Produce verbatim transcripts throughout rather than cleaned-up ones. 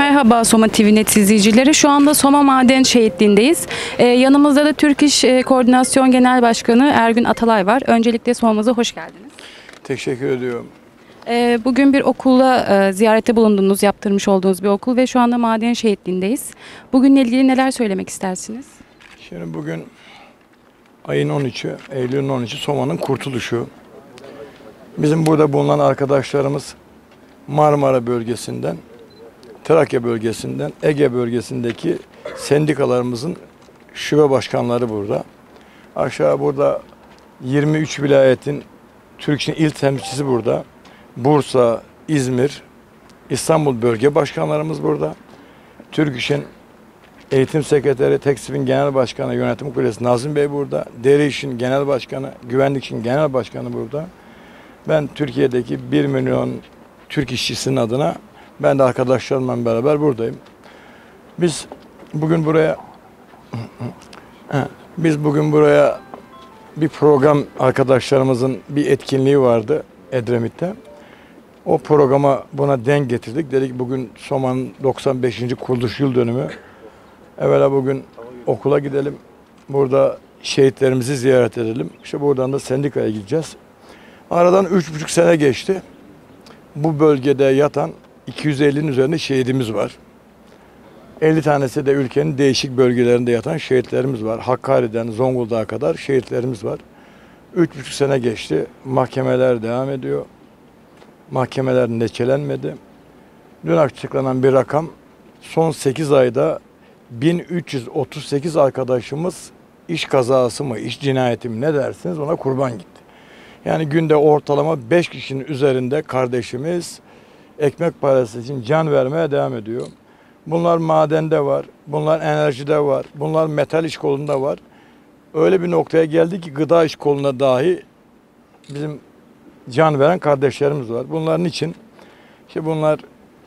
Merhaba Soma T V Net izleyicileri. Şu anda Soma Maden Şehitliği'ndeyiz. Ee, yanımızda da Türk İş e, Koordinasyon Genel Başkanı Ergün Atalay var. Öncelikle Soma'mıza hoş geldiniz. Teşekkür ediyorum. Ee, bugün bir okula e, ziyarette bulundunuz, yaptırmış olduğunuz bir okul ve şu anda Maden Şehitliği'ndeyiz. Bugünle ilgili neler söylemek istersiniz? Şimdi bugün ayın on üçü, Eylül'ün on üçü Soma'nın kurtuluşu. Bizim burada bulunan arkadaşlarımız Marmara bölgesinden, Trakya bölgesinden, Ege bölgesindeki sendikalarımızın şube başkanları burada. Aşağı burada yirmi üç vilayetin Türk İş'in il temsilcisi burada. Bursa, İzmir, İstanbul bölge başkanlarımız burada. Türk İş'in Eğitim Sekreteri, Teksif'in Genel Başkanı, Yönetim Kurulu Nazım Bey burada. Deri İş'in Genel Başkanı, Güvenlik İş'in Genel Başkanı burada. Ben Türkiye'deki bir milyon Türk işçisinin adına ben de arkadaşlarımla beraber buradayım. Biz bugün buraya biz bugün buraya bir program, arkadaşlarımızın bir etkinliği vardı Edremit'te. O programa buna denk getirdik. Dedik bugün Soma'nın doksan beşinci kuruluş yıl dönümü. Evvela bugün okula gidelim. Burada şehitlerimizi ziyaret edelim. İşte buradan da sendikaya gideceğiz. Aradan üç buçuk sene geçti. Bu bölgede yatan iki yüz ellinin üzerinde şehidimiz var. elli tanesi de ülkenin değişik bölgelerinde yatan şehitlerimiz var. Hakkari'den Zonguldak'a kadar şehitlerimiz var. Üç buçuk sene geçti. Mahkemeler devam ediyor. Mahkemeler neçelenmedi. Dün açıklanan bir rakam, son sekiz ayda bin üç yüz otuz sekiz arkadaşımız iş kazası mı, iş cinayeti mi ne dersiniz ona kurban gitti. Yani günde ortalama beş kişinin üzerinde kardeşimiz ekmek parası için can vermeye devam ediyor. Bunlar madende var, bunlar enerjide var, bunlar metal iş kolunda var. Öyle bir noktaya geldi ki gıda iş koluna dahi bizim can veren kardeşlerimiz var. Bunların için işte bunlar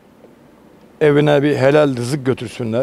evine bir helal rızık götürsünler.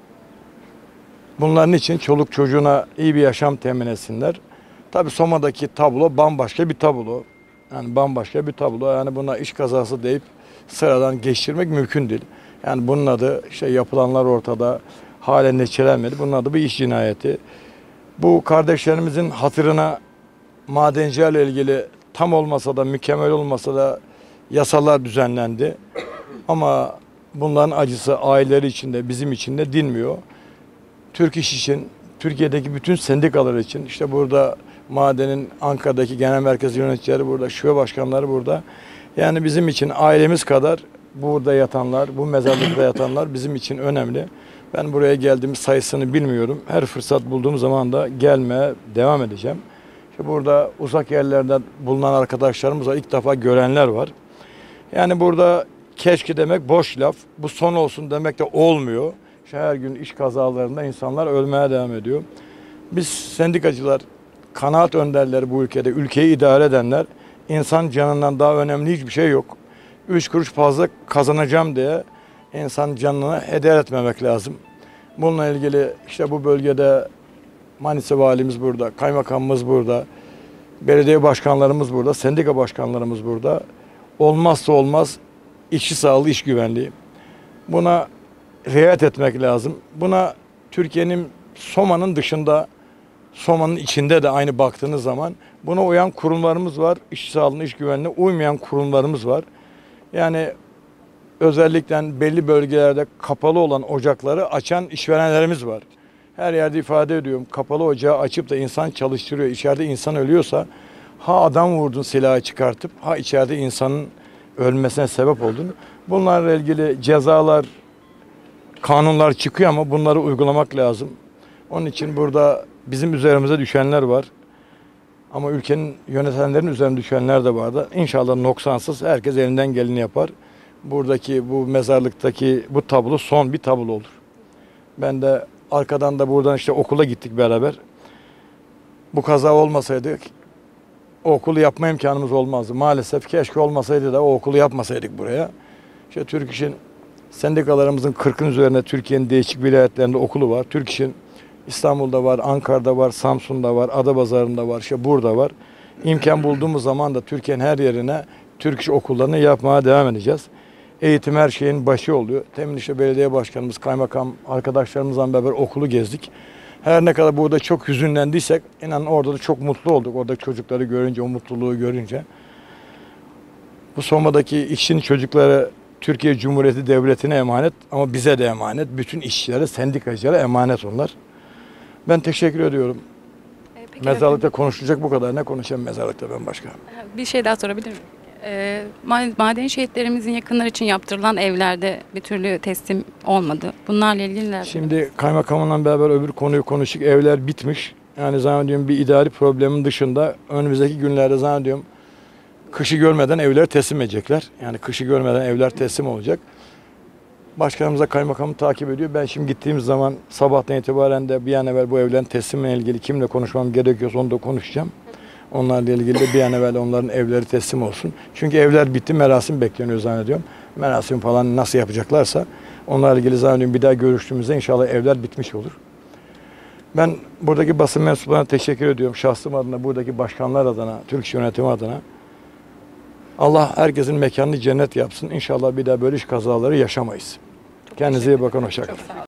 Bunların için çoluk çocuğuna iyi bir yaşam temin etsinler. Tabii Soma'daki tablo bambaşka bir tablo. Yani bambaşka bir tablo. Yani buna iş kazası deyip sıradan geçirmek mümkün değil. Yani bunun adı işte yapılanlar ortada, halen neçelenmedi. Bunun adı bir iş cinayeti. Bu kardeşlerimizin hatırına madencilerle ilgili tam olmasa da mükemmel olmasa da yasalar düzenlendi. Ama bunların acısı aileleri içinde, bizim için de dinmiyor. Türk İş için, Türkiye'deki bütün sendikalar için, işte burada madenin Ankara'daki genel merkez yöneticileri burada, şube başkanları burada. Yani bizim için ailemiz kadar burada yatanlar, bu mezarlıkta yatanlar bizim için önemli. Ben buraya geldiğim sayısını bilmiyorum. Her fırsat bulduğum zaman da gelmeye devam edeceğim. İşte burada uzak yerlerde bulunan arkadaşlarımızla ilk defa görenler var. Yani burada keşke demek boş laf. Bu son olsun demek de olmuyor. İşte her gün iş kazalarında insanlar ölmeye devam ediyor. Biz sendikacılar, kanaat önderleri bu ülkede, ülkeyi idare edenler, insan canından daha önemli hiçbir şey yok. Üç kuruş fazla kazanacağım diye insan canını heder etmemek lazım. Bununla ilgili işte bu bölgede Manisa valimiz burada, kaymakamımız burada, belediye başkanlarımız burada, sendika başkanlarımız burada. Olmazsa olmaz işçi sağlığı, iş güvenliği. Buna riayet etmek lazım. Buna Türkiye'nin Soma'nın dışında, Soma'nın içinde de aynı baktığınız zaman buna uyan kurumlarımız var. İş sağlığına, iş güvenliğine uymayan kurumlarımız var. Yani özellikle belli bölgelerde kapalı olan ocakları açan işverenlerimiz var. Her yerde ifade ediyorum. Kapalı ocağı açıp da insan çalıştırıyor. İçeride insan ölüyorsa ha adam vurdun silahı çıkartıp ha içeride insanın ölmesine sebep oldun. Bunlarla ilgili cezalar, kanunlar çıkıyor ama bunları uygulamak lazım. Onun için burada bizim üzerimize düşenler var. Ama ülkenin yönetenlerin üzerine düşenler de vardı. İnşallah noksansız herkes elinden geleni yapar. Buradaki bu mezarlıktaki bu tablo son bir tablo olur. Ben de arkadan da buradan işte okula gittik beraber. Bu kaza olmasaydı o okulu yapma imkanımız olmazdı. Maalesef keşke olmasaydı da o okulu yapmasaydık buraya. İşte Türk İş'in sendikalarımızın kırkın üzerinde Türkiye'nin değişik vilayetlerinde okulu var. Türk İş'in İstanbul'da var, Ankara'da var, Samsun'da var, Adapazarı'nda var, işte burada var. İmkan bulduğumuz zaman da Türkiye'nin her yerine Türk İş okullarını yapmaya devam edeceğiz. Eğitim her şeyin başı oluyor. Temin işte belediye başkanımız, kaymakam arkadaşlarımızla beraber okulu gezdik. Her ne kadar burada çok hüzünlendiysek, inanın orada da çok mutlu olduk. Orada çocukları görünce, o mutluluğu görünce. Bu Soma'daki işçinin çocukları Türkiye Cumhuriyeti Devleti'ne emanet ama bize de emanet. Bütün işçilere, sendikacılara emanet onlar. Ben teşekkür ediyorum. E, peki Mezarlıkta konuşulacak bu kadar. Ne konuşayım mezarlıkta ben başka? efendim, bir şey daha sorabilir miyim? E, ma- maden şehitlerimizin yakınları için yaptırılan evlerde bir türlü teslim olmadı. Bunlarla ilgili neler? Şimdi kaymakamla beraber öbür konuyu konuştuk. Evler bitmiş. Yani zannediyorum bir idari problemin dışında önümüzdeki günlerde zannediyorum kışı görmeden evleri teslim edecekler. Yani kışı görmeden evler teslim olacak. Başkanımıza kaymakamı takip ediyor. Ben şimdi gittiğim zaman sabahtan itibaren de bir an evvel bu evlerin teslimle ilgili kimle konuşmam gerekiyorsa onu da konuşacağım. Onlarla ilgili de bir an evvel onların evleri teslim olsun. Çünkü evler bitti, merasim bekleniyor zannediyorum. Merasim falan nasıl yapacaklarsa onlarla ilgili zannediyorum bir daha görüştüğümüzde inşallah evler bitmiş olur. Ben buradaki basın mensuplarına teşekkür ediyorum. Şahsım adına, buradaki başkanlar adına, Türk İş Yönetimi adına. Allah herkesin mekanını cennet yapsın. İnşallah bir daha böyle iş kazaları yaşamayız. Kendinize iyi bakın, hoşça kalın.